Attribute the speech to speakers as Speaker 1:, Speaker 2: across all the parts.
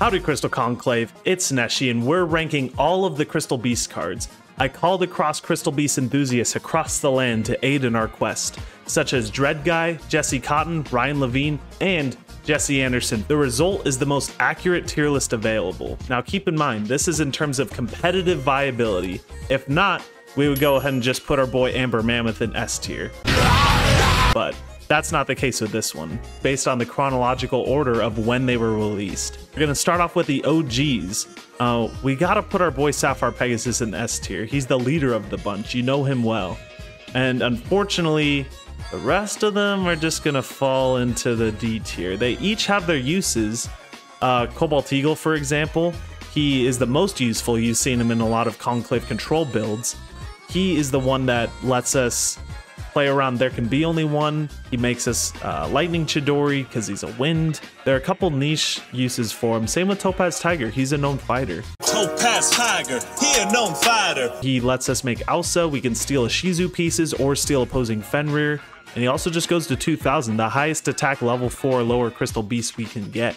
Speaker 1: Howdy Crystal Conclave, it's Neshi and we're ranking all of the Crystal Beast cards. I called across Crystal Beast enthusiasts across the land to aid in our quest, such as Dread Guy, Jesse Cotton, Ryan Levine, and Jesse Anderson. The result is the most accurate tier list available. Now keep in mind, this is in terms of competitive viability. If not, we would go ahead and just put our boy Amber Mammoth in S tier. But that's not the case with this one, based on the chronological order of when they were released. We're gonna start off with the OGs. We gotta put our boy Sapphire Pegasus in S tier. He's the leader of the bunch, you know him well. And unfortunately, the rest of them are just gonna fall into the D tier. They each have their uses. Cobalt Eagle, for example, he is the most useful. You've seen him in a lot of Conclave control builds. He is the one that lets us play around There Can Be Only One. He makes us Lightning Chidori because he's a wind. There are a couple niche uses for him. Same with Topaz Tiger, he's a known fighter.
Speaker 2: Topaz Tiger, he a known fighter.
Speaker 1: He lets us make Elsa, we can steal a Shizu pieces or steal opposing Fenrir. And he also just goes to 2000, the highest attack level 4 lower Crystal Beast we can get.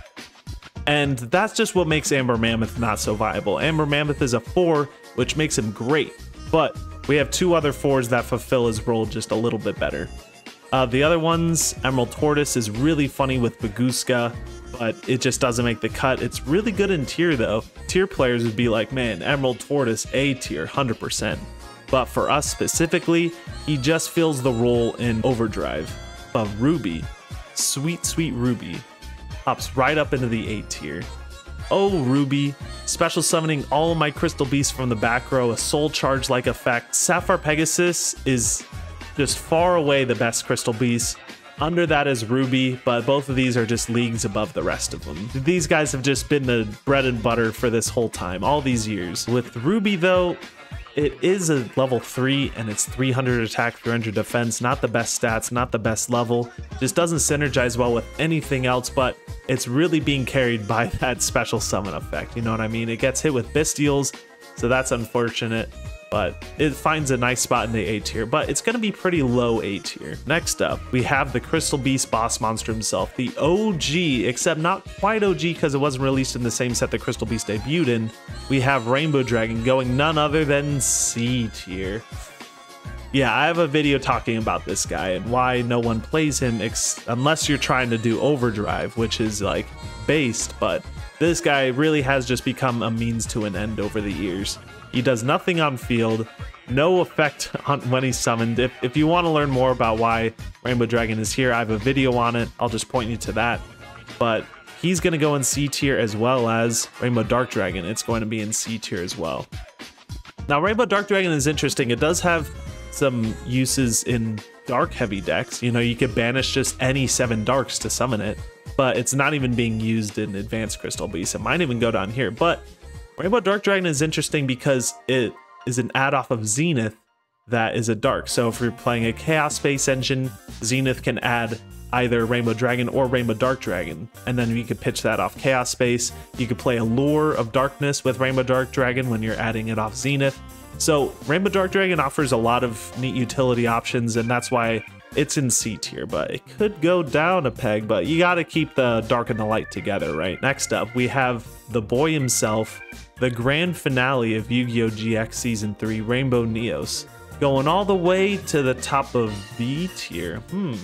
Speaker 1: And that's just what makes Amber Mammoth not so viable. Amber Mammoth is a 4, which makes him great, but we have two other 4s that fulfill his role just a little bit better. The other ones, Emerald Tortoise is really funny with Baguska, but it just doesn't make the cut. It's really good in tier though. Tier players would be like, man, Emerald Tortoise A tier, 100%. But for us specifically, he just fills the role in Overdrive. But Ruby, sweet, sweet Ruby, pops right up into the A tier. Oh, Ruby, special summoning all of my Crystal Beasts from the back row, a soul charge-like effect. Sapphire Pegasus is just far away the best Crystal Beast. Under that is Ruby, but both of these are just leagues above the rest of them. These guys have just been the bread and butter for this whole time, all these years. With Ruby though, it is a level 3 and it's 300 attack, 300 defense, not the best stats, not the best level. Just doesn't synergize well with anything else, but it's really being carried by that special summon effect, you know what I mean? It gets hit with Bestials, so that's unfortunate, but it finds a nice spot in the A tier, but it's going to be pretty low A tier. Next up, we have the Crystal Beast boss monster himself, the OG, except not quite OG because it wasn't released in the same set that Crystal Beast debuted in. We have Rainbow Dragon going none other than C tier. Yeah, I have a video talking about this guy and why no one plays him unless you're trying to do Overdrive, which is like based, but this guy really has just become a means to an end over the years. He does nothing on field, no effect on when he's summoned. If you want to learn more about why Rainbow Dragon is here, I have a video on it. I'll just point you to that. But he's going to go in C tier as well as Rainbow Dark Dragon. It's going to be in C tier as well. Now, Rainbow Dark Dragon is interesting. It does have some uses in dark heavy decks. You know, you could banish just any 7 darks to summon it, but it's not even being used in Advanced Crystal Beast. It might even go down here, but Rainbow Dark Dragon is interesting because it is an add off of Zenith that is a dark. So if you're playing a Chaos Space engine, Zenith can add either Rainbow Dragon or Rainbow Dark Dragon, and then you could pitch that off Chaos Space. You could play a Lure of Darkness with Rainbow Dark Dragon when you're adding it off Zenith. So Rainbow Dark Dragon offers a lot of neat utility options, and that's why it's in C tier, but it could go down a peg, but you gotta keep the dark and the light together, right? Next up, we have the boy himself, the grand finale of Yu-Gi-Oh! GX Season 3, Rainbow Neos, going all the way to the top of B tier.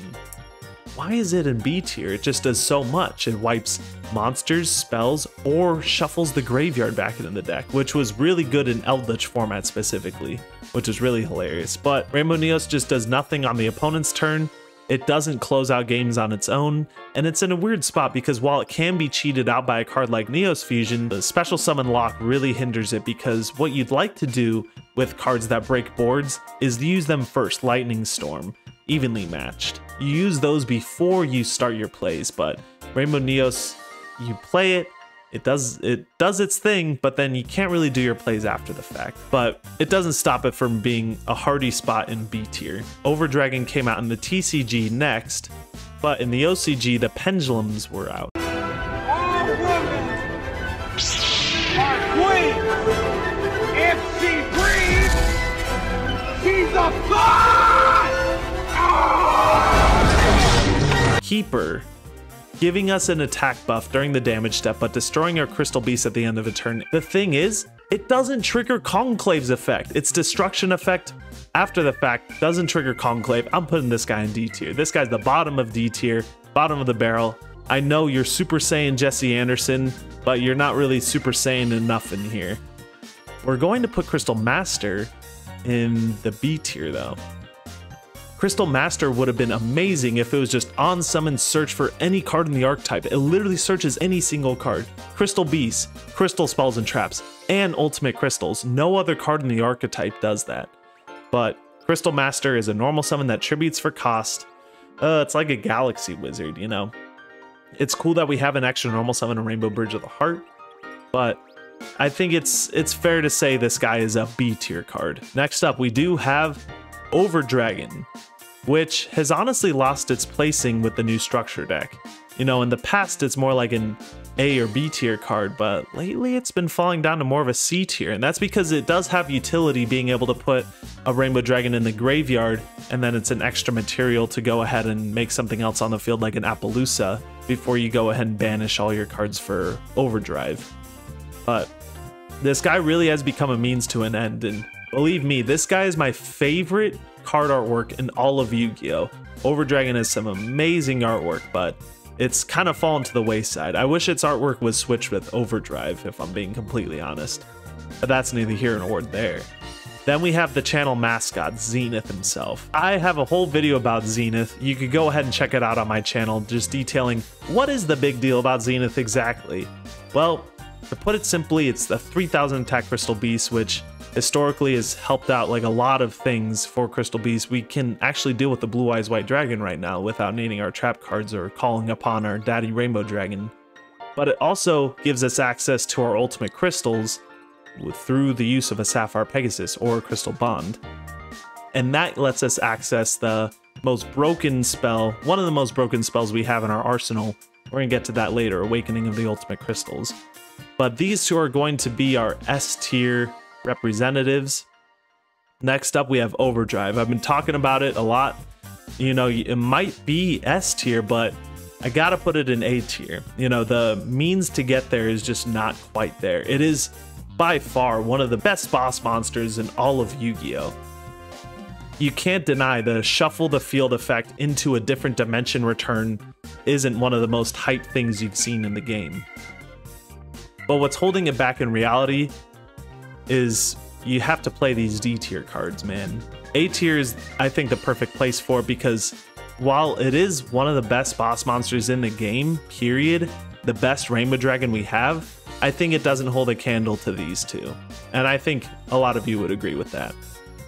Speaker 1: Why is it in B tier? It just does so much. It wipes monsters, spells, or shuffles the graveyard back into the deck, which was really good in Eldritch format specifically, which is really hilarious. But Rainbow Neos just does nothing on the opponent's turn. It doesn't close out games on its own, and it's in a weird spot because while it can be cheated out by a card like Neos Fusion, the special summon lock really hinders it because what you'd like to do with cards that break boards is use them first, Lightning Storm, evenly matched. You use those before you start your plays, but Rainbow Neos, you play it, it does its thing, but then you can't really do your plays after the fact. But it doesn't stop it from being a hardy spot in B tier. Overdragon came out in the TCG next, but in the OCG, the Pendulums were out.
Speaker 3: Our woman, our queen, if she breathes, she's a god!
Speaker 1: Keeper. giving us an attack buff during the damage step, but destroying our Crystal Beast at the end of a turn. The thing is, it doesn't trigger Conclave's effect. Its destruction effect after the fact doesn't trigger Conclave. I'm putting this guy in D tier. This guy's the bottom of D tier, bottom of the barrel. I know you're Super Saiyan Jesse Anderson, but you're not really Super Saiyan enough in here. We're going to put Crystal Master in the B tier though. Crystal Master would have been amazing if it was just on summon search for any card in the archetype. It literally searches any single card. Crystal Beast, Crystal Spells and Traps, and Ultimate Crystals. No other card in the archetype does that. But Crystal Master is a normal summon that tributes for cost. It's like a Galaxy Wizard, you know. It's cool that we have an extra normal summon in Rainbow Bridge of the Heart, but I think it's fair to say this guy is a B tier card. Next up, we do have Overdragon, which has honestly lost its placing with the new structure deck. You know, in the past it's more like an A or B tier card, but lately it's been falling down to more of a C tier, and that's because it does have utility, being able to put a Rainbow Dragon in the graveyard, and then it's an extra material to go ahead and make something else on the field like an Appaloosa before you go ahead and banish all your cards for Overdrive. But this guy really has become a means to an end, and believe me, this guy is my favorite card artwork in all of Yu-Gi-Oh! Overdragon has some amazing artwork, but it's kind of fallen to the wayside. I wish its artwork was switched with Overdrive, if I'm being completely honest. But that's neither here nor there. Then we have the channel mascot, Zenith himself. I have a whole video about Zenith. You could go ahead and check it out on my channel, just detailing what is the big deal about Zenith exactly. Well, to put it simply, it's the 3000 attack Crystal Beast, which historically has helped out like a lot of things for Crystal Beast. We can actually deal with the Blue Eyes White Dragon right now without needing our trap cards or calling upon our Daddy Rainbow Dragon. But it also gives us access to our ultimate crystals through the use of a Sapphire Pegasus or a Crystal Bond. And that lets us access the most broken spell, one of the most broken spells we have in our arsenal. We're gonna get to that later, Awakening of the Ultimate Crystals. But these two are going to be our S tier representatives. Next up, we have Overdrive. I've been talking about it a lot. You know, it might be S tier, but I gotta put it in A tier. You know, the means to get there is just not quite there. It is by far one of the best boss monsters in all of Yu-Gi-Oh! You can't deny the shuffle the field effect into a different dimension return isn't one of the most hyped things you've seen in the game. But what's holding it back in reality is you have to play these D tier cards, man. A tier is, I think, the perfect place for it, because while it is one of the best boss monsters in the game, period, the best Rainbow Dragon we have, I think it doesn't hold a candle to these two. And I think a lot of you would agree with that.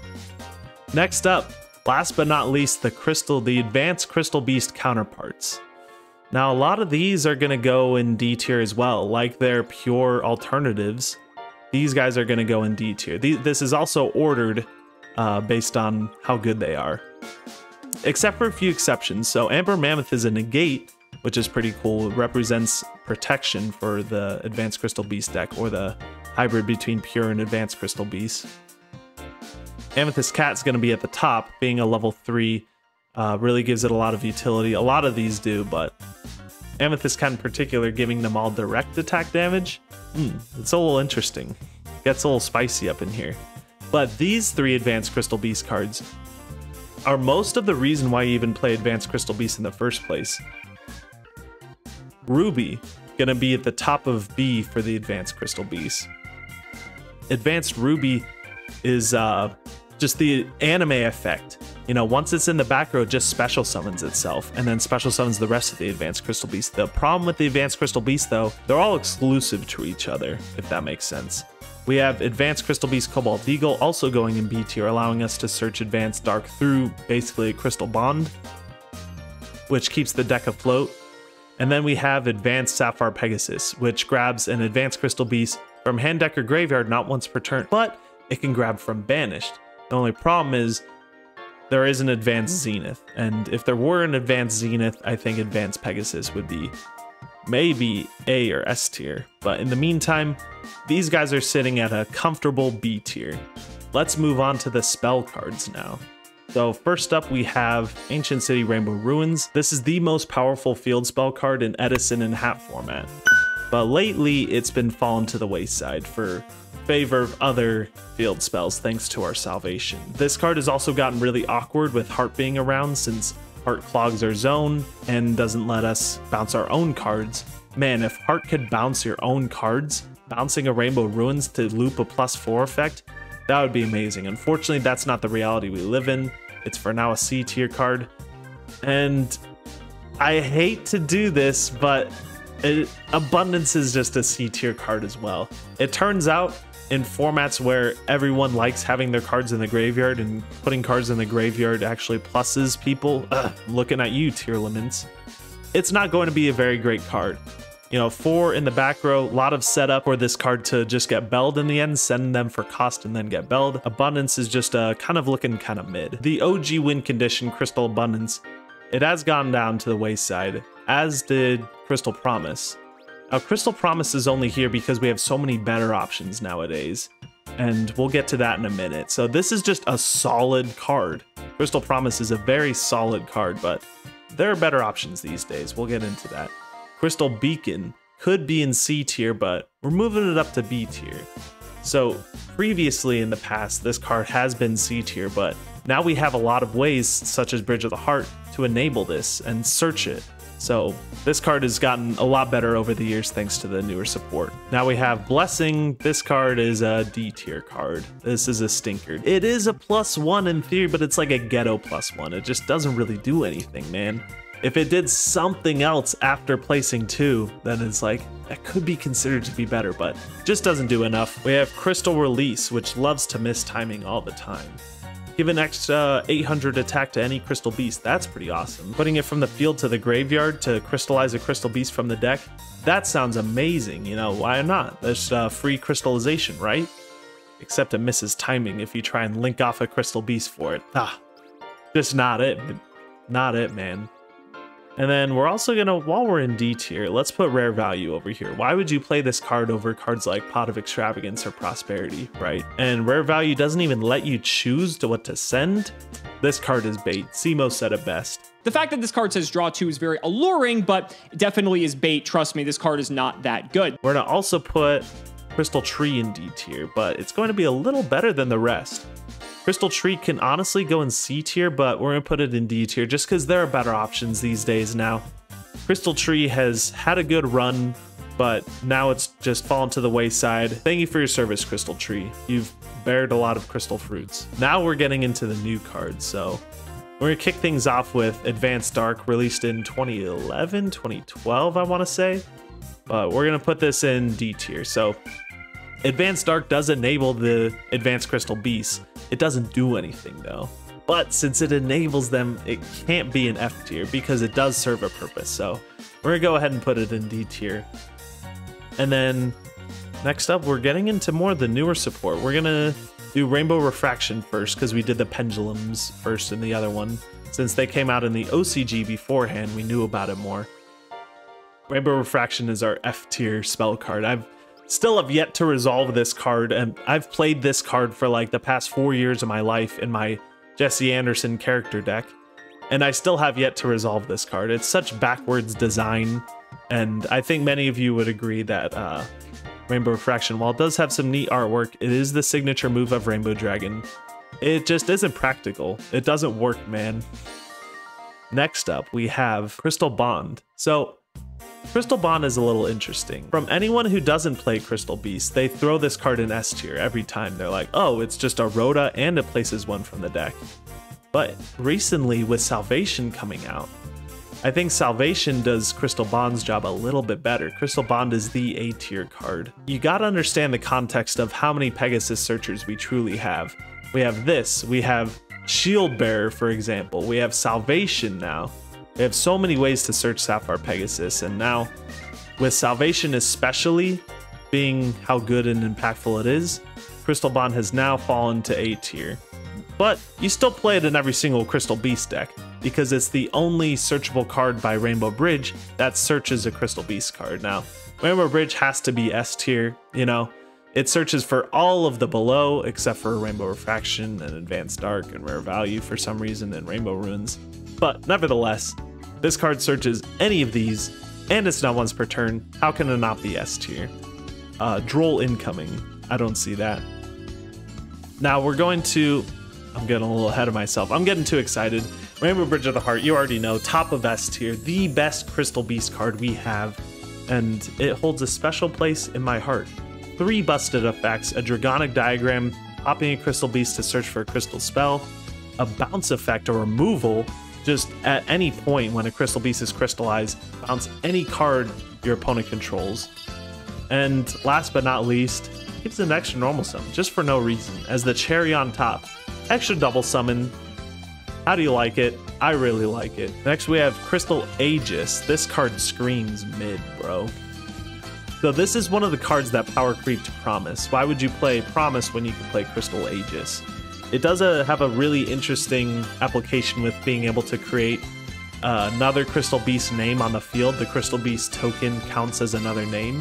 Speaker 1: Next up, last but not least, the advanced Crystal Beast counterparts. Now, a lot of these are going to go in D tier as well, like their pure alternatives. These guys are going to go in D tier. This is also ordered based on how good they are, except for a few exceptions. So Amber Mammoth is a negate, which is pretty cool. It represents protection for the Advanced Crystal Beast deck, or the hybrid between Pure and Advanced Crystal Beast. Amethyst Cat's going to be at the top, being a level 3. Really gives it a lot of utility. A lot of these do, but Amethyst Cat in particular, giving them all direct attack damage. It's a little interesting. Gets a little spicy up in here. But these 3 Advanced Crystal Beast cards are most of the reason why you even play Advanced Crystal Beast in the first place. Ruby, gonna be at the top of B for the Advanced Crystal Beast. Advanced Ruby is just the anime effect. You know, once it's in the back row, it just special summons itself, and then special summons the rest of the Advanced Crystal Beast. The problem with the Advanced Crystal Beast, though, they're all exclusive to each other, if that makes sense. We have Advanced Crystal Beast Cobalt Eagle also going in B tier, allowing us to search Advanced Dark through basically a Crystal Bond, which keeps the deck afloat. And then we have Advanced Sapphire Pegasus, which grabs an Advanced Crystal Beast from hand, deck, or graveyard not once per turn, but it can grab from Banished. The only problem is there is an Advanced Zenith, and if there were an Advanced Zenith, I think Advanced Pegasus would be maybe A or S tier. But in the meantime, these guys are sitting at a comfortable B tier. Let's move on to the spell cards now. So first up, we have Ancient City Rainbow Ruins. This is the most powerful field spell card in Edison and Hat format. But lately, it's been fallen to the wayside for favor of other field spells thanks to our Salvation. This card has also gotten really awkward with Heart being around, since Heart clogs our zone and doesn't let us bounce our own cards. Man, if Heart could bounce your own cards, bouncing a Rainbow Ruins to loop a +4 effect, that would be amazing. Unfortunately, that's not the reality we live in. It's for now a C tier card. And I hate to do this, but Abundance is just a C tier card as well. It turns out in formats where everyone likes having their cards in the graveyard, and putting cards in the graveyard actually pluses people, looking at you, tier laments, it's not going to be a very great card. You know, 4 in the back row, a lot of setup for this card to just get belled in the end, send them for cost and then get belled. Abundance is just kind of looking kind of mid. The OG win condition, Crystal Abundance, it has gone down to the wayside, as did Crystal Promise. Now, Crystal Promise is only here because we have so many better options nowadays, and we'll get to that in a minute. So this is just a solid card. Crystal Promise is a very solid card, but there are better options these days. We'll get into that. Crystal Beacon could be in C tier, but we're moving it up to B tier. So previously in the past, this card has been C tier, but now we have a lot of ways, such as Bridge of the Heart, to enable this and search it. So this card has gotten a lot better over the years thanks to the newer support. Now we have Blessing. This card is a D tier card. This is a stinker. It is a +1 in theory, but it's like a ghetto +1. It just doesn't really do anything, man. If it did something else after placing 2, then it's like, that could be considered to be better, but just doesn't do enough. We have Crystal Release, which loves to miss timing all the time. Give an extra 800 attack to any Crystal Beast. That's pretty awesome. Putting it from the field to the graveyard to crystallize a Crystal Beast from the deck, that sounds amazing. You know, why not? There's free crystallization, right? Except it misses timing if you try and link off a Crystal Beast for it. Just not it. Not it, man. And then we're also gonna, while we're in D tier, let's put Rare Value over here. Why would you play this card over cards like Pot of Extravagance or Prosperity, right? And Rare Value doesn't even let you choose to what to send. This card is bait. Simo said it best.
Speaker 4: The fact that this card says draw 2 is very alluring, but it definitely is bait. Trust me, this card is not that good.
Speaker 1: We're gonna also put Crystal Tree in D tier, but it's going to be a little better than the rest. Crystal Tree can honestly go in C tier, but we're going to put it in D tier just because there are better options these days now. Crystal Tree has had a good run, but now it's just fallen to the wayside. Thank you for your service, Crystal Tree. You've bared a lot of crystal fruits. Now we're getting into the new cards, so we're going to kick things off with Advanced Dark, released in 2011, 2012, I want to say. But we're going to put this in D tier. So Advanced Dark does enable the Advanced Crystal Beasts. It doesn't do anything though. But since it enables them, it can't be an F tier because it does serve a purpose. So we're gonna go ahead and put it in D tier. And then next up, we're getting into more of the newer support. We're gonna do Rainbow Refraction first because we did the Pendulums first in the other one. Since they came out in the OCG beforehand, we knew about it more. Rainbow Refraction is our F tier spell card. I've still have yet to resolve this card, and I've played this card for like the past 4 years of my life in my Jesse Anderson character deck, and I still have yet to resolve this card. It's such backwards design, and I think many of you would agree that Rainbow Refraction, while it does have some neat artwork, it is the signature move of Rainbow Dragon. It just isn't practical. It doesn't work, man. Next up, we have Crystal Bond. So Crystal Bond is a little interesting. From anyone who doesn't play Crystal Beast, they throw this card in S tier every time. They're like, oh, it's just a Rhoda and it places one from the deck. But recently with Salvation coming out, I think Salvation does Crystal Bond's job a little bit better. Crystal Bond is the A tier card. You gotta understand the context of how many Pegasus Searchers we truly have. We have this, we have Shield Bearer, for example. We have Salvation now. We have so many ways to search Sapphire Pegasus, and now with Salvation especially being how good and impactful it is, Crystal Bond has now fallen to A tier. But you still play it in every single Crystal Beast deck, because it's the only searchable card by Rainbow Bridge that searches a Crystal Beast card. Now, Rainbow Bridge has to be S tier, you know, It searches for all of the below except for Rainbow Refraction and Advanced Dark and Rare Value for some reason and Rainbow Runes. But nevertheless, this card searches any of these and it's not once per turn. How can it not be S tier? Droll incoming. I don't see that. Now we're going to... I'm getting a little ahead of myself. I'm getting too excited. Rainbow Bridge of the Heart, you already know, top of S tier, the best Crystal Beast card we have, and it holds a special place in my heart. 3 busted effects, a Dragonic Diagram, popping a Crystal Beast to search for a crystal spell, a bounce effect or removal, just at any point when a Crystal Beast is crystallized, bounce any card your opponent controls. And last but not least, gives an extra normal summon, just for no reason, as the cherry on top. Extra double summon. How do you like it? I really like it. Next we have Crystal Aegis. This card screams mid, bro. So this is one of the cards that power creep to Promise. Why would you play Promise when you can play Crystal Aegis? It does have a really interesting application with being able to create another Crystal Beast name on the field. The Crystal Beast token counts as another name,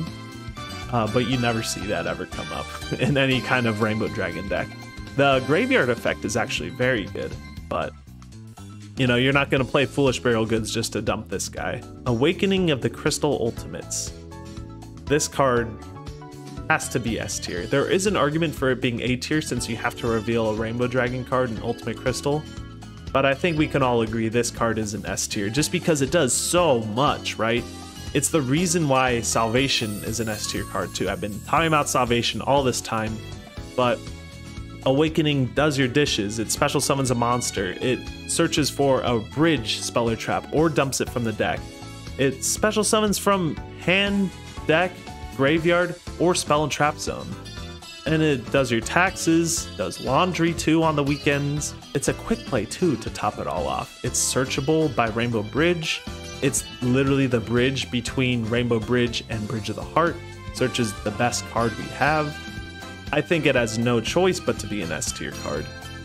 Speaker 1: but you never see that ever come up in any kind of Rainbow Dragon deck. The graveyard effect is actually very good, but you know, you're not going to play Foolish Burial Goods just to dump this guy. Awakening of the Crystal Ultimates. This card has to be S tier. There is an argument for it being A tier since you have to reveal a Rainbow Dragon card in Ultimate Crystal, but I think we can all agree this card is an S tier just because it does so much, right? It's the reason why Salvation is an S tier card too. I've been talking about Salvation all this time, but Awakening does your dishes. It special summons a monster. It searches for a bridge spell or trap or dumps it from the deck. It special summons from hand, deck, graveyard, or spell and trap zone. And it does your taxes, does laundry too on the weekends. It's a quick play too to top it all off. It's searchable by Rainbow Bridge. It's literally the bridge between Rainbow Bridge and Bridge of the Heart. Searches the best card we have. I think it has no choice but to be an S tier card.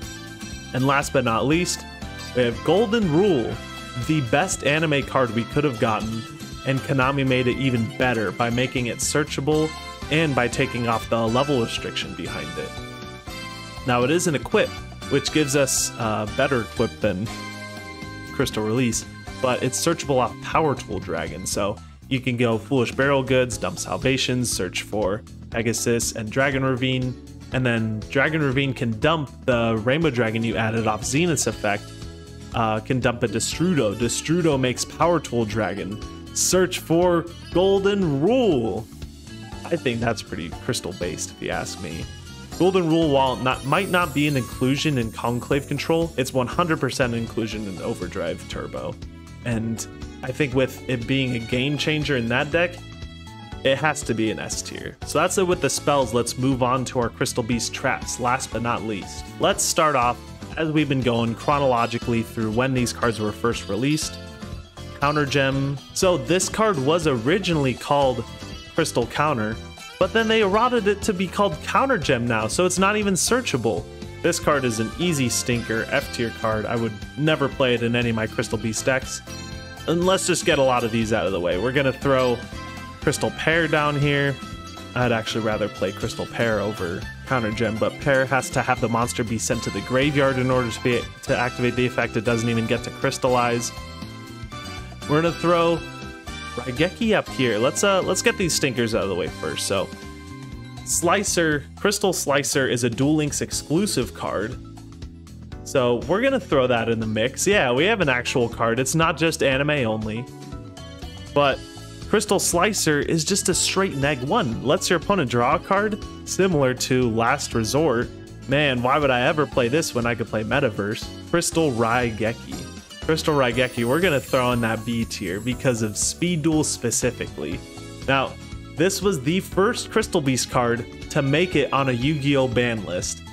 Speaker 1: And last but not least, we have Golden Rule, the best anime card we could have gotten, and Konami made it even better by making it searchable and by taking off the level restriction behind it. Now it is an equip, which gives us better equip than Crystal Release, but it's searchable off Power Tool Dragon, so you can go Foolish Burial Goods, dump Salvations, search for Pegasus and Dragon Ravine, and then Dragon Ravine can dump the Rainbow Dragon you added off Zenith's effect, can dump a Destrudo. Destrudo makes Power Tool Dragon. Search for Golden Rule. I think that's pretty crystal based if you ask me. Golden Rule, while might not be an inclusion in Conclave Control, it's 100% inclusion in Overdrive Turbo. And I think with it being a game changer in that deck, it has to be an S tier. So that's it with the spells. Let's move on to our Crystal Beast traps, last but not least. Let's start off, as we've been going chronologically through when these cards were first released. Counter Gem. So this card was originally called Crystal Counter, but then they eroded it to be called Counter Gem now, so it's not even searchable. This card is an easy stinker, F tier card. I would never play it in any of my Crystal Beast decks. And let's just get a lot of these out of the way. We're gonna throw Crystal Pear down here. I'd actually rather play Crystal Pear over Counter Gem, but Pear has to have the monster be sent to the graveyard in order to activate the effect. It doesn't even get to crystallize. We're gonna throw Raigeki up here. Let's get these stinkers out of the way first. So Slicer, Crystal Slicer is a Duel Links exclusive card. So we're gonna throw that in the mix. Yeah, we have an actual card. It's not just anime only. But Crystal Slicer is just a straight neg 1. Lets your opponent draw a card, similar to Last Resort. Man, why would I ever play this when I could play Metaverse? Crystal Raigeki. Crystal Raigeki, we're gonna throw in that B tier because of Speed Duel specifically. Now, this was the first Crystal Beast card to make it on a Yu-Gi-Oh! Ban list.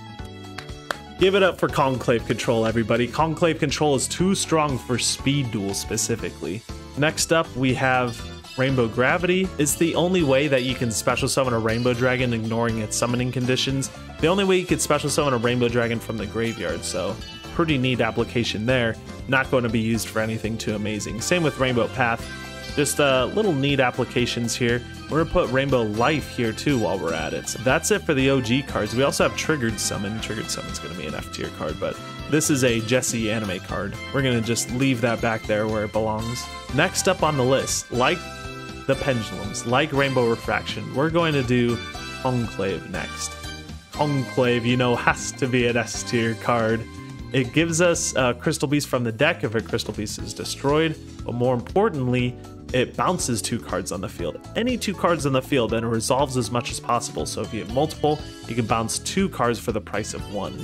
Speaker 1: Give it up for Conclave Control, everybody. Conclave Control is too strong for Speed Duel specifically. Next up, we have Rainbow Gravity. It's the only way that you can special summon a Rainbow Dragon ignoring its summoning conditions. The only way you could special summon a Rainbow Dragon from the graveyard, so pretty neat application there. Not going to be used for anything too amazing. Same with Rainbow Path. Just little neat applications here. We're gonna put Rainbow Life here too while we're at it. So that's it for the OG cards. We also have Triggered Summon. Triggered Summon's gonna be an F tier card, but this is a Jesse anime card. We're gonna just leave that back there where it belongs. Next up on the list, like the Pendulums, like Rainbow Refraction, we're going to do Conclave next. Conclave, you know, has to be an S tier card. It gives us Crystal Beast from the deck if a Crystal Beast is destroyed, but more importantly, it bounces 2 cards on the field. Any 2 cards on the field, and it resolves as much as possible. So if you have multiple, you can bounce 2 cards for the price of 1.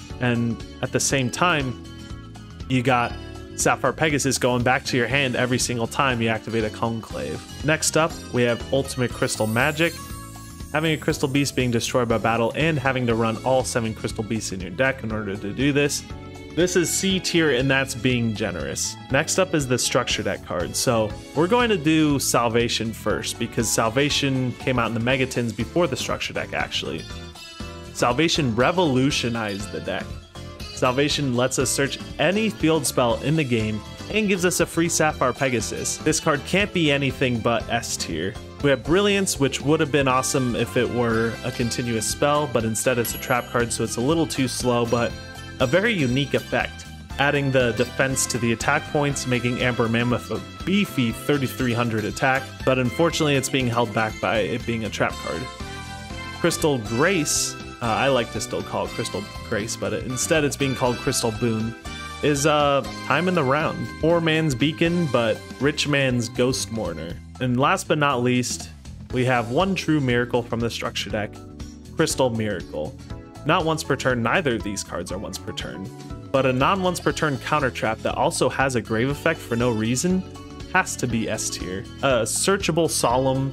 Speaker 1: And at the same time, you got Sapphire Pegasus going back to your hand every single time you activate a Conclave. Next up, we have Ultimate Crystal Magic. Having a Crystal Beast being destroyed by battle and having to run all 7 Crystal Beasts in your deck in order to do this. This is C tier, and that's being generous. Next up is the Structure Deck card. So we're going to do Salvation first because Salvation came out in the Megatins before the Structure Deck actually. Salvation revolutionized the deck. Salvation lets us search any field spell in the game and gives us a free Sapphire Pegasus. This card can't be anything but S tier. We have Brilliance, which would have been awesome if it were a continuous spell, but instead it's a trap card, so it's a little too slow, but a very unique effect, adding the defense to the attack points, making Amber Mammoth a beefy 3300 attack, but unfortunately it's being held back by it being a trap card. Crystal Grace, I like to still call it Crystal Grace, but instead it's being called Crystal Boon, is time in the round. Poor man's Beacon, but rich man's Ghost Mourner. And last but not least, we have one true miracle from the Structure Deck, Crystal Miracle. Not once per turn, neither of these cards are once per turn, but a non-once per turn counter trap that also has a grave effect for no reason has to be S tier. A searchable Solemn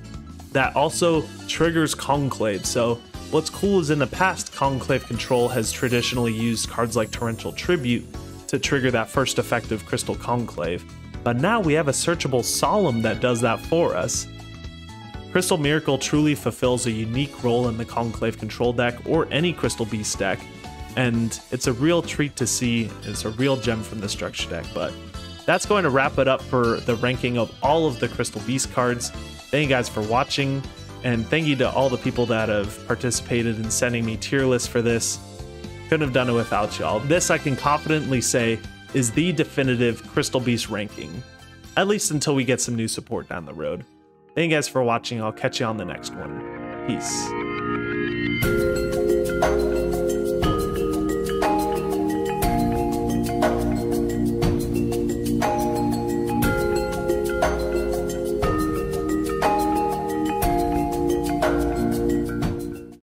Speaker 1: that also triggers Conclave. So what's cool is in the past, Conclave Control has traditionally used cards like Torrential Tribute to trigger that first effect of Crystal Conclave, but now we have a searchable Solemn that does that for us. Crystal Miracle truly fulfills a unique role in the Conclave Control deck or any Crystal Beast deck, and it's a real treat to see. It's a real gem from the Structure Deck, but that's going to wrap it up for the ranking of all of the Crystal Beast cards. Thank you guys for watching, and thank you to all the people that have participated in sending me tier lists for this. Couldn't have done it without y'all. This, I can confidently say, is the definitive Crystal Beast ranking, at least until we get some new support down the road. Thank you guys for watching. I'll catch you on the next one. Peace.